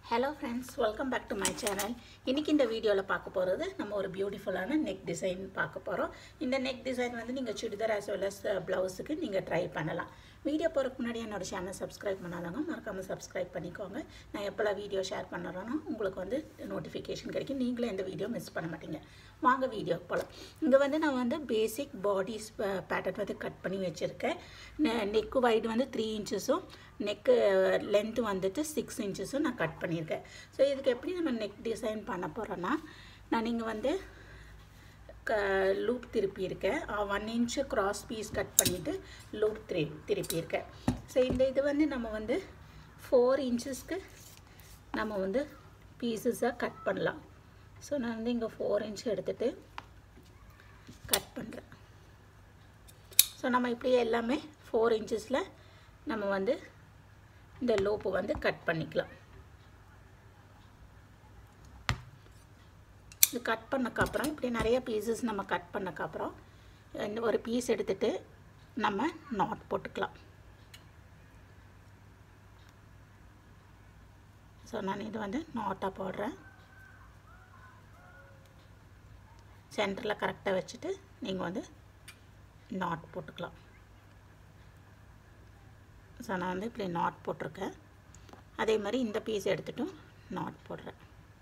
Hello friends, welcome back to my channel. இன்னைக்கு இந்த வீடியோல பார்க்க போறது நம்ம ஒரு பியூட்டிஃபுல்லான neck design பார்க்க போறோம். இந்த neck design வந்து நீங்க சுடிதார் as well as blouse-க்கு நீங்க ட்ரை பண்ணலாம். வீடியோ போறதுக்கு முன்னாடி என்னோட சேனலை subscribe பண்ணாதவங்க மறக்காம subscribe பண்ணிக்கோங்க. நான் எப்பலாம் வீடியோ ஷேர் பண்றேனோ உங்களுக்கு வந்து நோட்டிஃபிகேஷன் கிடைக்கும். நீங்களே இந்த வீடியோ மிஸ் பண்ண மாட்டீங்க. வாங்க வீடியோ போலாம். இங்க வந்து நான் வந்து basic body pattern வந்து கட் பண்ணி வச்சிருக்கேன். neck wide வந்து 3 inches neck length வந்துட்டு 6 inches நான் கட் பண்ணியிருக்கேன். ஸோ இதுக்கு எப்படி நம்ம நெக் டிசைன் பண்ண போகிறோன்னா நான் இங்கே வந்து லூப் திருப்பியிருக்கேன். 1 inch கிராஸ் பீஸ் கட் பண்ணிவிட்டு லூப் திருப்பியிருக்கேன். ஸோ இந்த இது வந்து நம்ம வந்து 4 inchesக்கு நம்ம வந்து பீசஸாக கட் பண்ணலாம். ஸோ நான் வந்து இங்கே 4 inch எடுத்துகிட்டு கட் பண்ணுறேன். ஸோ நம்ம இப்படியே எல்லாமே 4 inchesல நம்ம வந்து இந்த லூப் வந்து கட் பண்ணிக்கலாம். இது கட் பண்ணதுக்கு அப்புறம் இப்படி நிறைய பீசஸ் நம்ம கட் பண்ணதுக்கு அப்புறம் இந்த ஒரு பீஸ் எடுத்துட்டு நம்ம நாட் போட்டுக்கலாம். ஸோ நான் இது வந்து நாட்டாக போடுறேன். சென்டரில் கரெக்டாக வச்சுட்டு நீங்கள் வந்து நாட் போட்டுக்கலாம். ஸோ நான் வந்து இப்படி நாட் போட்டிருக்கேன். அதே மாதிரி இந்த பீஸ் எடுத்துட்டும் நாட் போடுறேன்.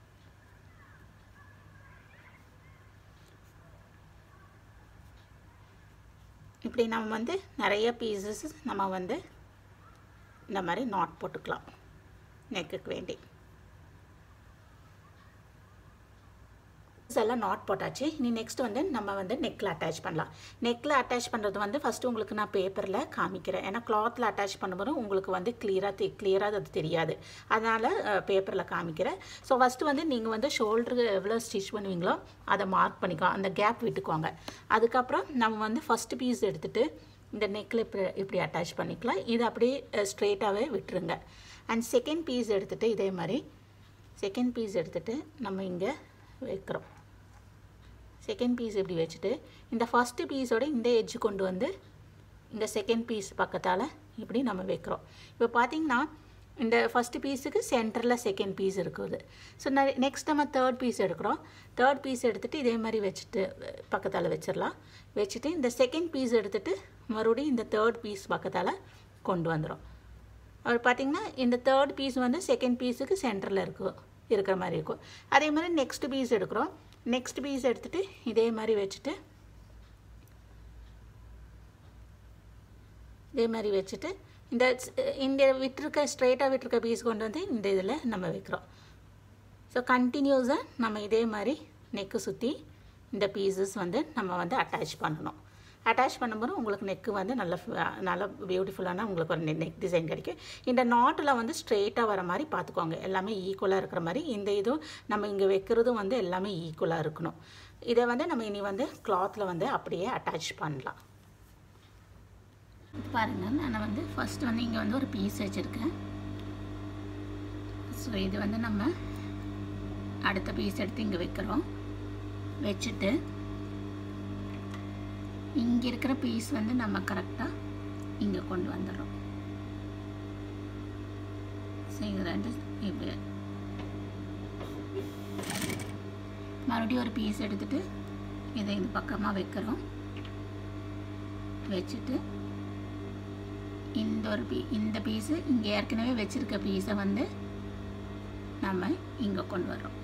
இப்படி நம்ம வந்து நிறைய பீசஸ் நம்ம வந்து இந்த மாதிரி நாட் போட்டுக்கலாம் நெக்குக்கு வேண்டி. எல்லாம் நாட் போட்டாச்சு. இனி நெக்ஸ்ட் வந்து நம்ம வந்து நெக்கில் அட்டாச் பண்ணலாம். நெக்கில் அட்டாச் பண்ணுறது வந்து ஃபஸ்ட்டு உங்களுக்கு நான் பேப்பரில் காமிக்கிறேன். ஏன்னா கிளாத்தில் அட்டாச் பண்ணும்போது உங்களுக்கு வந்து கிளியராக அது தெரியாது. அதனால் பேப்பரில் காமிக்கிறேன். ஸோ ஃபஸ்ட்டு வந்து நீங்கள் வந்து ஷோல்டருக்கு எவ்வளோ ஸ்டிச் பண்ணுவீங்களோ அதை மார்க் பண்ணிக்கோ, அந்த கேப் விட்டுக்குவாங்க. அதுக்கப்புறம் நம்ம வந்து ஃபஸ்ட்டு பீஸ் எடுத்துகிட்டு இந்த நெக்கில் இப்படி அட்டாச் பண்ணிக்கலாம். இது அப்படியே ஸ்ட்ரெயிட்டாகவே விட்டுருங்க. அண்ட் செகண்ட் பீஸ் எடுத்துகிட்டு இதே மாதிரி செகண்ட் பீஸ் எடுத்துகிட்டு நம்ம இங்கே வைக்கிறோம். செகண்ட் பீஸ் இப்படி வச்சுட்டு இந்த ஃபஸ்ட்டு பீஸோட இந்த எட்ஜ் கொண்டு வந்து இந்த செகண்ட் பீஸ் பக்கத்தால் இப்படி நம்ம வைக்கிறோம். இப்போ பார்த்திங்கன்னா இந்த ஃபஸ்ட்டு பீஸுக்கு சென்டரில் செகண்ட் பீஸ் இருக்குது. ஸோ நெக்ஸ்ட் நம்ம தேர்ட் பீஸ் எடுக்கிறோம். தேர்ட் பீஸ் எடுத்துகிட்டு இதே மாதிரி வச்சுட்டு பக்கத்தால் வச்சிடலாம். வச்சுட்டு இந்த செகண்ட் பீஸ் எடுத்துகிட்டு மறுபடியும் இந்த தேர்ட் பீஸ் பக்கத்தால் கொண்டு வந்துடும். அவர் பார்த்திங்கன்னா இந்த தேர்ட் பீஸ் வந்து செகண்ட் பீஸுக்கு சென்டரில் இருக்கிற மாதிரி இருக்கும். அதே மாதிரி நெக்ஸ்ட் பீஸ் எடுக்கிறோம். நெக்ஸ்ட் பீஸ் எடுத்துகிட்டு இதே மாதிரி வச்சுட்டு இந்த விட்டுருக்க ஸ்ட்ரெயிட்டாக விட்டுருக்க பீஸ் கொண்டு வந்து இந்த இதில் நம்ம வைக்கிறோம். ஸோ கண்டினியூஸாக நம்ம இதே மாதிரி நெக்கு சுற்றி இந்த பீசஸ் வந்து நம்ம வந்து அட்டாச் பண்ணணும். அட்டாச் பண்ணும்போது உங்களுக்கு நெக்கு வந்து நல்ல பியூட்டிஃபுல்லான உங்களுக்கு ஒரு நெக் டிசைன் கிடைக்கும். இந்த நாட்டில் வந்து ஸ்ட்ரெயிட்டாக வர மாதிரி பார்த்துக்கோங்க. எல்லாமே ஈக்குவலாக இருக்கிற மாதிரி இந்த இதுவும் நம்ம இங்கே வைக்கிறதும் வந்து எல்லாமே ஈக்குவலாக இருக்கணும். இதை வந்து நம்ம இனி வந்து கிளாத்தில் வந்து அப்படியே அட்டாச் பண்ணலாம். பாருங்கள், நான் வந்து ஃபஸ்ட்டு வந்து இங்கே வந்து ஒரு பீஸ் வச்சுருக்கேன். ஸோ இது வந்து நம்ம அடுத்த பீஸ் எடுத்து இங்கே வைக்கிறோம். வச்சுட்டு இங்கே இருக்கிற பீஸ் வந்து நம்ம கரெக்டாக இங்கே கொண்டு வந்துடுறோம். ஸோ இது ரெண்டு இப்படி மறுபடியும் ஒரு பீஸ் எடுத்துகிட்டு இதை இந்த பக்கமாக வைக்கிறோம். வச்சுட்டு இந்த பீஸு இங்கே ஏற்கனவே வச்சுருக்க பீஸை வந்து நம்ம இங்கே கொண்டு வர்றோம்.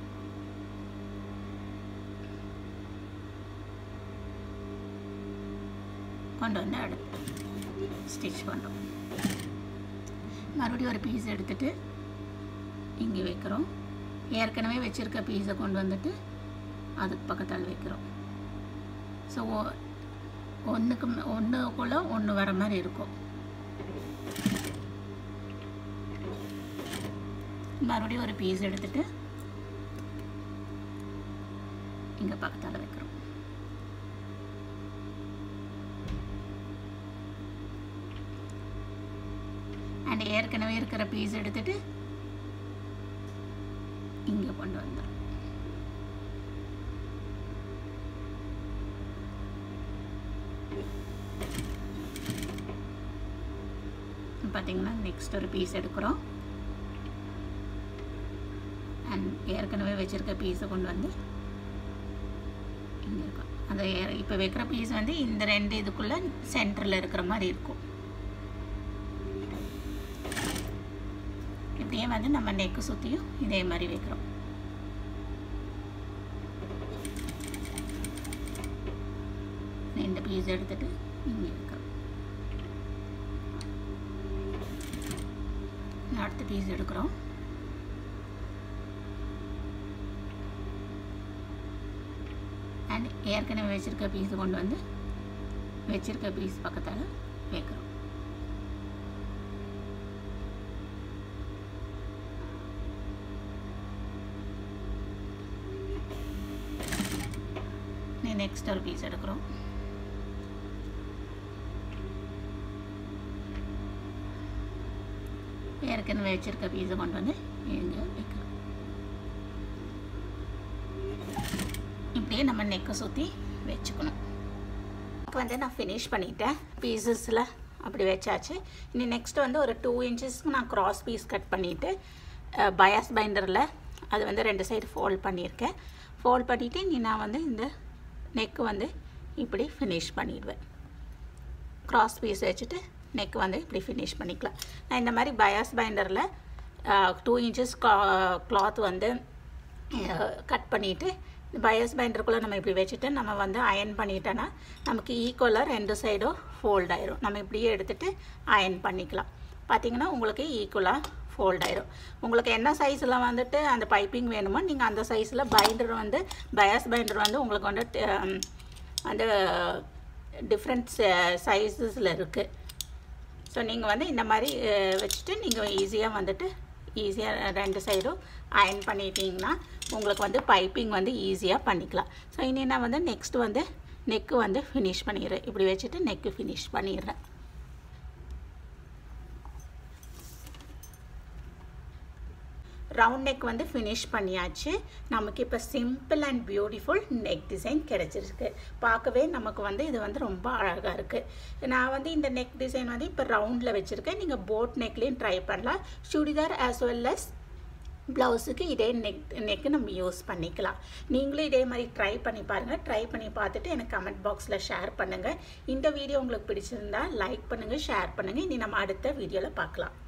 கொண்டு வந்து அடுத்து ஸ்டிச் பண்ணுறோம். மறுபடியும் ஒரு பீஸ் எடுத்துகிட்டு இங்கே வைக்கிறோம். ஏற்கனவே வச்சுருக்க பீஸை கொண்டு வந்துட்டு அதுக்கு பக்கத்தால் வைக்கிறோம். ஸோ ஒன்றுக்குள்ளே ஒன்று வர மாதிரி இருக்கும். மறுபடியும் ஒரு பீஸ் எடுத்துகிட்டு இங்கே பக்கத்தால் வைக்கிறோம். அண்ட் ஏற்கனவே இருக்கிற பீஸ் எடுத்துகிட்டு இங்கே கொண்டு வந்துடும். பார்த்தீங்கன்னா நெக்ஸ்ட் ஒரு பீஸ் எடுக்கிறோம். அண்ட் ஏற்கனவே வச்சுருக்க பீஸை கொண்டு வந்து இங்கே இருக்கும். அந்த இப்போ வைக்கிற பீஸ் வந்து இந்த 2 இதுக்குள்ளே சென்டரில் இருக்கிற மாதிரி இருக்கும். இப்படியே வந்து நம்ம நெக்கு சுற்றியும் இதே மாதிரி வைக்கிறோம். இந்த பீஸ் எடுத்துகிட்டு இங்கே வைக்கிறோம். அடுத்த பீஸ் எடுக்கிறோம். அண்ட் ஏற்கனவே வச்சுருக்க பீஸை கொண்டு வந்து வச்சுருக்க பீஸ் பக்கத்தால் வைக்கிறோம். நெக்ஸ்ட் ஒரு பீஸ் எடுக்கிறோம். ஏற்கனவே வச்சுருக்க பீஸை கொண்டு வந்து இங்கே வைக்கிறோம். இப்படியே நம்ம நெக்கை சுற்றி வச்சுக்கணும். இப்போ வந்து நான் ஃபினிஷ் பண்ணிட்டேன். பீசஸில் அப்படி வச்சாச்சு. இனி நெக்ஸ்ட் வந்து ஒரு 2 இன்ச்சஸ்க்கு நான் கிராஸ் பீஸ் கட் பண்ணிவிட்டு பயாஸ் பைண்டரில் அது வந்து 2 சைடு ஃபோல்ட் பண்ணியிருக்கேன். ஃபோல்ட் பண்ணிவிட்டு இனி நான் வந்து இந்த நெக்கு வந்து இப்படி ஃபினிஷ் பண்ணிடுவேன். கிராஸ் பீஸ் வச்சுட்டு நெக் வந்து இப்படி ஃபினிஷ் பண்ணிக்கலாம். நான் இந்த மாதிரி பயாஸ் பைண்டரில் 2 இன்ச்சஸ் கிளாத் வந்து கட் பண்ணிவிட்டு பயாஸ் பைண்டருக்குள்ளே நம்ம இப்படி வச்சுட்டு நம்ம வந்து அயன் பண்ணிட்டோன்னா நமக்கு ஈக்குவலாக 2 சைடும் ஃபோல்ட் ஆயிரும். நம்ம இப்படியே எடுத்துகிட்டு அயன் பண்ணிக்கலாம். பார்த்திங்கன்னா உங்களுக்கு ஈக்குவலாக ஃபோல்ட் ஆயிரும். உங்களுக்கு என்ன சைஸில் வந்துட்டு அந்த பைப்பிங் வேணுமோ நீங்கள் அந்த சைஸில் பைண்டர் வந்து பயாஸ் பைண்டர் வந்து உங்களுக்கு வந்து அந்த டிஃப்ரெண்ட் சைஸஸில் இருக்குது. ஸோ நீங்கள் வந்து இந்த மாதிரி வச்சுட்டு நீங்கள் ஈஸியாக வந்துட்டு ஈஸியாக 2 சைடும் அயன் பண்ணிட்டீங்கன்னா உங்களுக்கு வந்து பைப்பிங் வந்து ஈஸியாக பண்ணிக்கலாம். ஸோ இனி நான் வந்து நெக்ஸ்ட் வந்து நெக்கு வந்து ஃபினிஷ் பண்ணிடுறேன். இப்படி வச்சுட்டு நெக்கு ஃபினிஷ் பண்ணிடுறேன். ரவுண்ட் நெக் வந்து ஃபினிஷ் பண்ணியாச்சு. நமக்கு இப்போ simple and beautiful neck design கிடச்சிருக்கு. பார்க்கவே நமக்கு வந்து இது வந்து ரொம்ப அழகாக இருக்குது. நான் வந்து இந்த நெக் டிசைன் வந்து இப்போ ரவுண்டில் வச்சுருக்கேன். நீங்கள் போட் நெக்லேயும் ட்ரை பண்ணலாம். சுடிதார் ஆஸ் வெல் அஸ் ப்ளவுஸுக்கு இதே நெக்கு நம்ம யூஸ் பண்ணிக்கலாம். நீங்களும் இதே மாதிரி ட்ரை பண்ணி பாருங்கள். ட்ரை பண்ணி பார்த்துட்டு எனக்கு கமெண்ட் பாக்ஸில் ஷேர் பண்ணுங்கள். இந்த வீடியோ உங்களுக்கு பிடிச்சிருந்தா லைக் பண்ணுங்கள், ஷேர் பண்ணுங்கள். இனி நம்ம அடுத்த வீடியோவில் பார்க்கலாம்.